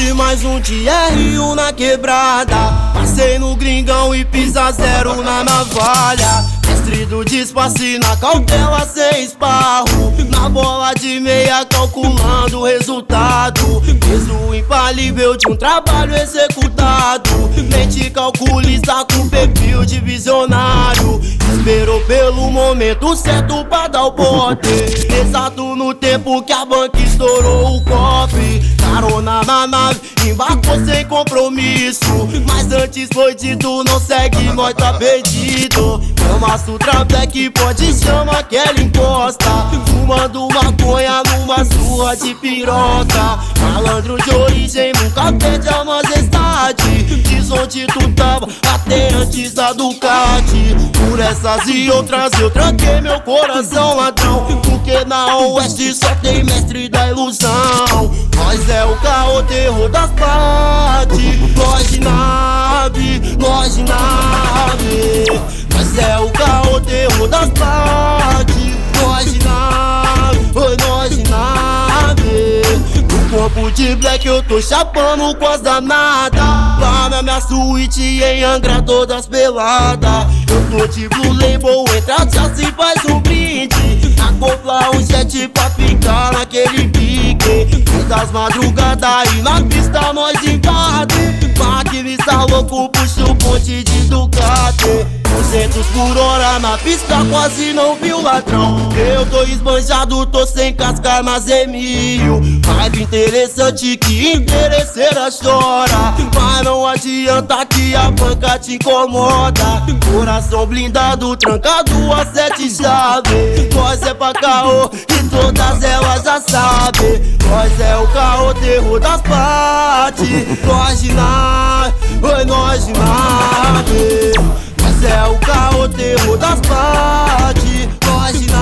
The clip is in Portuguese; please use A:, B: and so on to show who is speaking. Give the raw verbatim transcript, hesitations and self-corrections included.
A: de mais um T R um na quebrada. Passei no gringão e pisa zero na navalha. Mestre do dispasse na cautela sem esparro. Na bola de meia calculando o resultado. Peso infalível de um trabalho executado. Mente calculista com perfil de visionário. Esperou pelo momento certo pra dar o bote. Exato no tempo que a banca estourou o cofre. Carona na nave, embarcou sem compromisso. Mas antes foi dito, não segue, nós tá perdido. Chama-se o Trablec, pode chamar que ela encosta. Fumando maconha numa surra de piroca. Malandro de origem, nunca perde a majestade. Diz onde tu tava, até antes da Ducati. Por essas e outras eu tranquei meu coração, ladrão. Porque na Oeste só tem mestre da ilusão. Nós é o caô, terror das partes. Nós de nave, nós de nave. Nós é o caô, terror das partes. Nós de nave, oi, nós de nave. No corpo de black eu tô chapando com as danadas. Lá na minha suíte em Angra todas peladas. Eu tô de Blue Label, entra já se faz um brinde. Acoplar um jet pra ficar naquele pique. E das madrugadas e na pista nós invade. Maquinista louco puxa o ponte de Ducati. duzentos por hora na pista, quase não vi o ladrão. Eu tô esbanjado, tô sem casca, mas é mil. Vibe interessante que interesseira chora. Mas não adianta que a banca te incomoda. Coração blindado, trancado a sete chaves. Nós é pra caô e todas elas já sabem. Nós é o caô, terror das partes. Nós de nave, oi, nós de nave. Nós é o caô, terror das partes. Nós de nave.